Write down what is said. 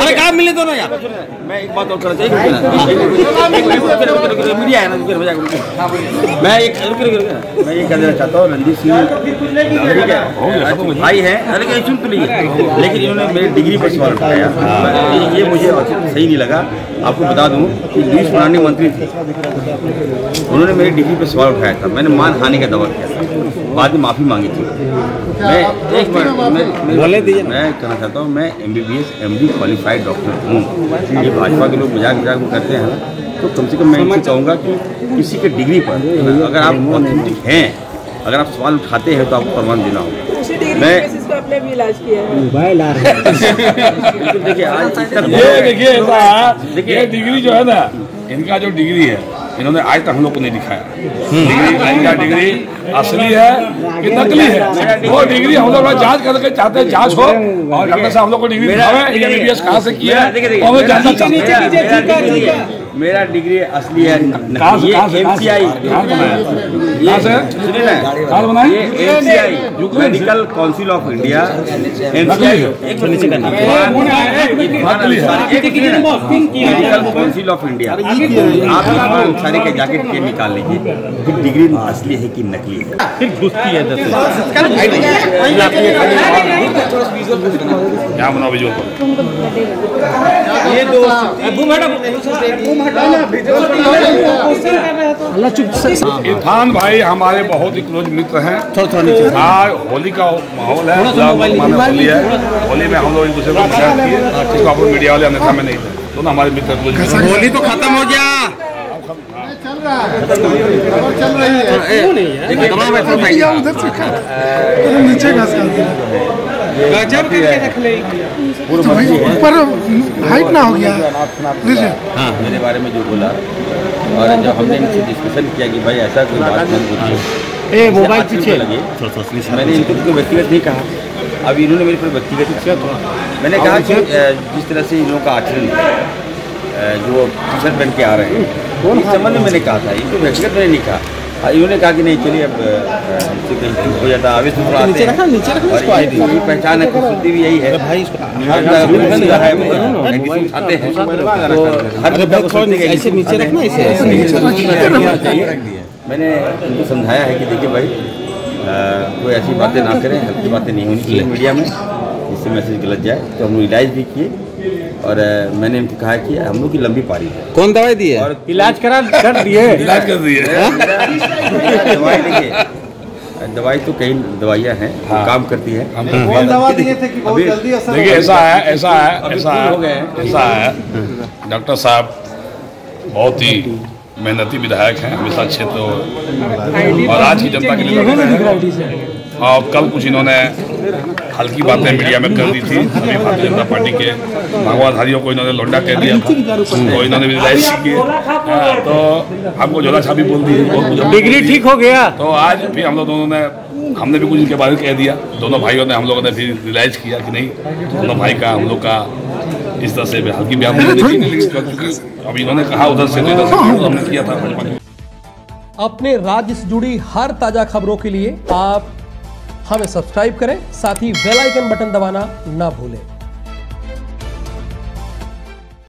काम मिले तो ना यार। मैं एक बात और करना चाहिए, मीडिया है ना, मैं ये कह देना चाहता हूँ, रणजीत सिंह ठीक है भाई है, अरे सुन तो लीजिए, लेकिन इन्होंने मेरी डिग्री पर सवाल उठाया, ये मुझे सही नहीं लगा। आपको बता दूं कि लुईस मरांडी मंत्री थे, उन्होंने मेरी डिग्री पर सवाल उठाया था, मैंने मानहानि का दावा किया था, बाद में माफ़ी मांगी थी। मैं एक मिनट मैं कहना चाहता हूँ, मैं MBBS MD क्वालिफाइड डॉक्टर हूँ। ये भाजपा के लोग मजाक में करते हैं, तो कम से कम मैं इनसे चाहूँगा कि किसी के डिग्री पर अगर आप ऑथेंटिक हैं, अगर आप सवाल उठाते हैं तो आपको प्रमाण देना होगा। मैं आपने भी इलाज किया है, देखिए आज देखिए डिग्री जो है ना, इनका जो डिग्री है, इन्होंने आज तक हम लोग को नहीं दिखाया। इनका डिग्री असली है कि नकली है, वो डिग्री हम लोग जांच करके चाहते हैं, जांच हो और डॉक्टर साहब हम लोग को डिग्री MBBS कहाँ से किया है और जानना चाहते हैं। मेरा डिग्री असली है, MCI medical council of India, medical council of India. आप सारे के जैकेट के निकाल लीजिए, डिग्री असली है कि नकली है। फिर घुसती है क्या बनाओ विजुअल ये दो इरफान भाई हमारे बहुत ही क्लोज मित्र हैं। आज होली का माहौल है, होली है, होली में हम लोग एक दूसरे को किए, मीडिया वाले अन्यथा में नहीं थे, दोनों हमारे मित्र क्लोज। होली तो खत्म हो गया, चल रहा है, चल रही है, उधर से नीचे घास गजब करके रख ले, ऊपर हाइट ना हो गया। हाँ मेरे बारे में जो बोला, और जब हमने इनसे डिस्कशन किया कि भाई ऐसा कोई बात नहीं पूछो, मोबाइल पीछे लगे, मैंने इनको तो व्यक्तिगत नहीं कहा। अब इन्होंने मेरे पर व्यक्तिगत किया, तो मैंने कहा कि जिस तरह से इन लोगों का आचरण जो टी-शर्ट पहन के आ रहे हैं, इस संबंध में मैंने कहा था, इनको व्यक्तिगत मैंने नहीं कहा। इन्होंने कहा कि नहीं चलिए अब हमसे कहीं हो जाता है, आवेश में थोड़ा आते हैं, और पहचान है, खूबसूरती भी यही है, आते हैं तो हर मैंने उनको समझाया है कि देखिए भाई कोई ऐसी बातें ना करें, हल्की बातें नहीं होनी चाहिए मीडिया में, जिससे मैसेज गलत जाए। तो हम इलाज भी किए, और मैंने इनको कहा कि हम लोग की लंबी पारी है। कौन दवाई दी है? और इलाज कर दिए दवाई देखिए, दवाई तो कई दवाइयाँ हैं काम करती है। दवा दिए थे कि बहुत जल्दी असर। देखिए ऐसा है डॉक्टर साहब बहुत ही मेहनती विधायक हैं, हमेशा क्षेत्र और आज की जनता के लिए लड़ते हैं। और कल कुछ इन्होंने हल्की बातें मीडिया में कर दी थी, अभी भारतीय जनता पार्टी के भागवाधारियों को इन्होंने लौंडा कह दिया था, तो इन्होंने भी रिलाइज की, तो आपको झोला छापी बोल दी, डिग्री ठीक हो गया। तो आज भी हम लोग दोनों ने, हमने भी कुछ इनके बारे में कह दिया, दोनों भाइयों ने, हम लोगों ने भी रिलाइज किया कि नहीं, दोनों भाई का हम लोग का इस तरह से हल्की बयान अब इन्होंने कहा उधर से, तो इधर से हमने किया था। अपने राज्य से जुड़ी हर ताजा खबरों के लिए आप हमें सब्सक्राइब करें, साथ ही बेल आइकन बटन दबाना ना भूलें।